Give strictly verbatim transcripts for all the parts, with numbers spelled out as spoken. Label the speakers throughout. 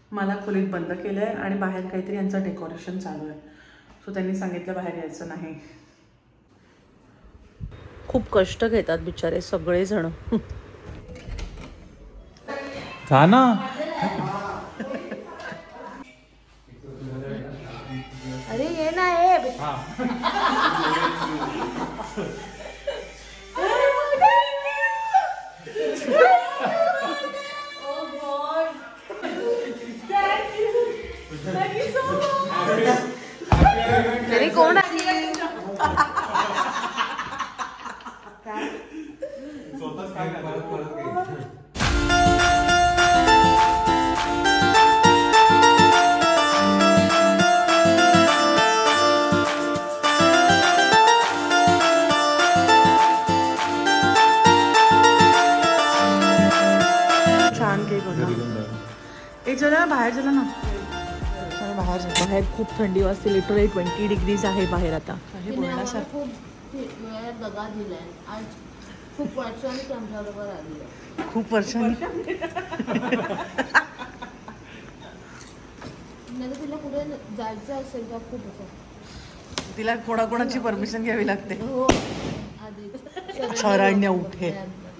Speaker 1: मला खोलीत बंद केलं आहे आणि बाहेर काहीतरी यांचं डेकोरेशन चालू आहे. सो त्यांनी सांगितलं बाहेर यायचं नाही. खूप कष्ट घेतात बिचारे सगळेजण.
Speaker 2: जा ना.
Speaker 3: अरे ये ना ये.
Speaker 1: तरी कोण आहे? एक चला बाहेर चला ना. बाहेर बाहेर खूप थंडी वाजते. लिटरली ट्वेंटी डिग्रीज आहे बाहेर आता. हे बोलण्यासारखं
Speaker 3: दगा दिलाय आज. खूप वर्षांनी आमच्याबरोबर आली आहे.
Speaker 1: खूप वर्षांनी.
Speaker 3: नाही तिला पुढे जायचं असेल का खूप असं
Speaker 1: तिला कोणाकोणाची परमिशन घ्यावी लागते.
Speaker 3: हो आधी
Speaker 1: शरण्य उठे.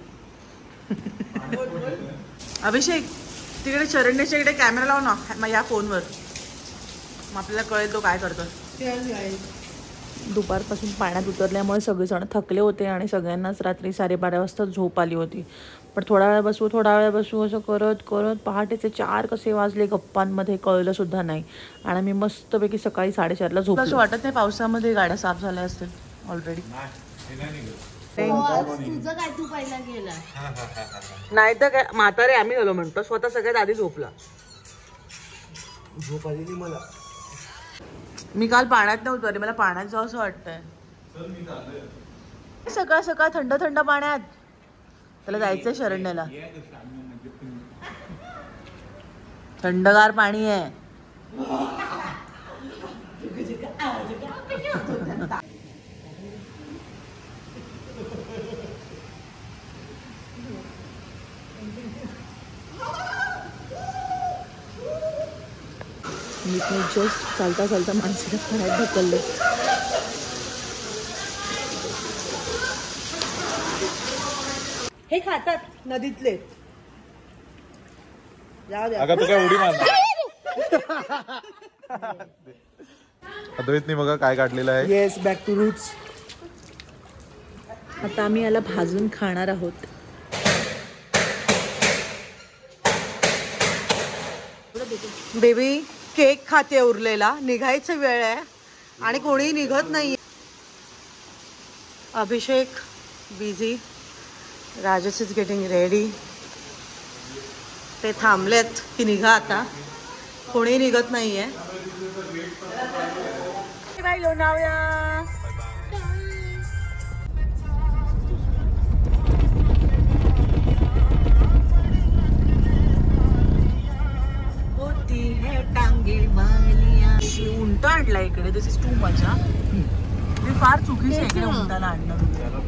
Speaker 1: अभिषेक तिकडे शरण्याच्या इकडे कॅमेरा लाव ना या फोनवर. मग आपल्याला कळेल तो काय करतो. दुपारपासून पाण्यात उतरल्यामुळे सगळेजण थकले होते आणि सगळ्यांनाच रात्री साडेबारा वाजता झोप आली होती. पण थोडा वेळ बसू थोडा वेळ बसू असं करत करत पहाटेचे चार कसे वाजले गप्पांमध्ये कळलं सुद्धा नाही. आणि मी मस्तपैकी सकाळी साडेचारला झोपलो. असं वाटत नाही पावसामध्ये गाड्या साफ झाल्या असतील ऑलरेडी.
Speaker 3: तुझं काय तू पहिला गेला
Speaker 1: नाही तर काय म्हातारे आम्ही झालो म्हणतो. स्वतः सगळ्यात आधी झोपला.
Speaker 4: झोप आली नाही मला.
Speaker 1: मी काल पाण्यात नव्हतो. अरे मला पाण्यात जावं असं वाटतंय. सकाळ सकाळ थंड थंड पाण्यात. त्याला जायचंय शरण्याला. थंडगार पाणी आहे. मी जस्ट चालता चालता माणसाला पाण्यात ढकलले. हे खातात नदीतले.
Speaker 2: अगं तू काय उडी मारणार. अद्वैतने बघा काय काढलेलं आहे.
Speaker 4: Yes back to roots.
Speaker 1: आता आम्ही याला भाजून खाणार आहोत. बेबी केक खाते उरलेला. निघायचं वेळ आहे आणि कोणी निघत नाही. Abhishek busy. Rajesh is getting ready. ते थांबलेत की निघा आता. कोणी निघत नाहीये. बाय लोणावळा. होती है टांगे वालिया. उंट आणला इकडे. दिस इज टू मचा. मी फार चुकीची आहे इकडे उंटाला आणलं.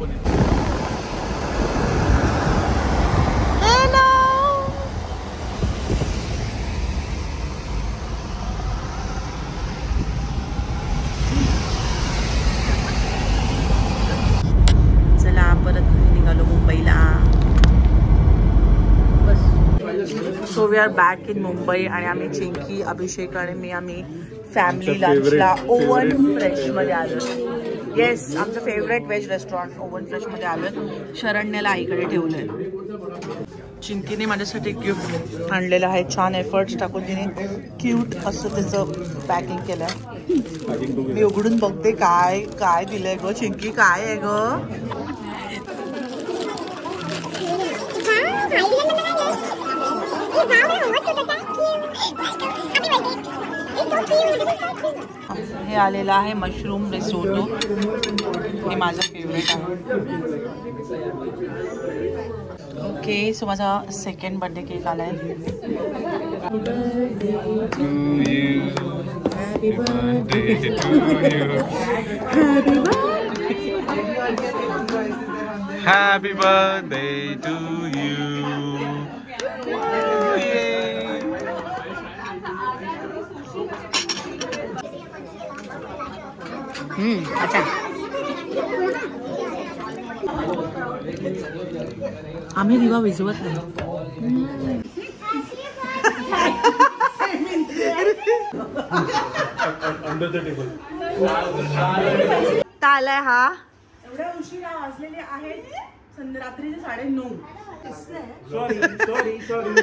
Speaker 1: So we are back in Mumbai आणि आम्ही चिंकी अभिषेक आणि मी आम्ही फॅमिली लंचला ओव्हन फ्रेश मध्ये आलो. येस आमचं favourite veg restaurant oven fresh मध्ये आलोय. शरण्याला आईकडे ठेवलंय. चिंकीने माझ्यासाठी गिफ्ट आणलेलं आहे. छान एफर्ट्स टाकून तिने क्यूट असं त्याचं पॅकिंग केलंय. मी उघडून बघते काय काय दिलंय ग चिंकी. काय आहे ग. हे आलेलं आहे मशरूम रिसोटो. हे माझं फेवरेट आहे. ओके सो माझा सेकंड बर्थडे केक आलाय. Happy birthday
Speaker 2: Happy birthday to you.
Speaker 1: हम्म अच्छा आम्ही रिवा विझवत नाही. आलाय हा एवढ्या उशिरा वाजलेले आहेत रात्रीचे साडे नऊ. सॉरी सॉरी सॉरी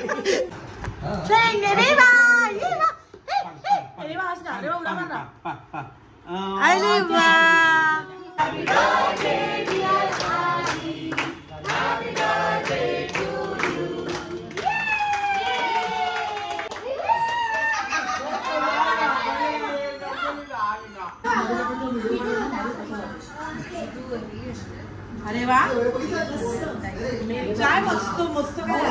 Speaker 1: अरे वा काय मस्त मस्त काय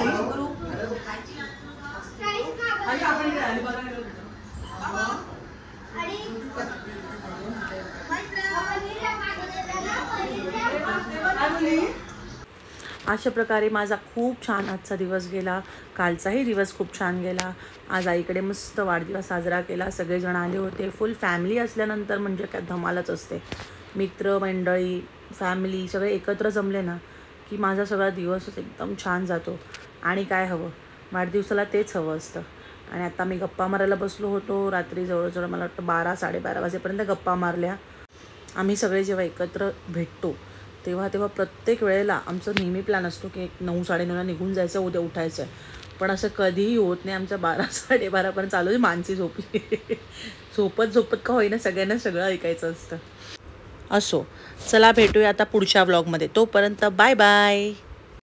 Speaker 1: अशा प्रकारे माझा खूप छान आजचा दिवस गेला. कालचाही दिवस खूप छान गेला. आज आईकडे मस्त वाढदिवस साजरा केला. सगळेजण आले होते. फुल फॅमिली असल्यानंतर म्हणजे काय धमालच असते. मित्र मंडळी फॅमिली सगळे एकत्र जमले ना की माझा सगळा दिवसच एकदम छान जातो. आणि काय हवं वाढदिवसाला तेच हवं असतं. आणि आता मी गप्पा मारायला बसलो होतो. रात्री जवळजवळ मला वाटतं बारा साडेबारा वाजेपर्यंत गप्पा मारल्या. आम्ही सगळे जेव्हा एकत्र भेटतो तेव्हा तेव्हा प्रत्येक वेळेला आमचं नेहमी प्लॅन असतो की एक नऊ साडेनऊला निघून जायचं, उद्या उठायचं आहे. पण असं कधीही होत नाही. आमच्या बारा साडेबारापर्यंत चालू आहे. मानसी झोपली. झोपत झोपत का होईना सगळ्यांना सगळं ऐकायचं असतं. असो चला भेटूया आता पुढच्या व्लॉगमध्ये. तोपर्यंत बाय बाय.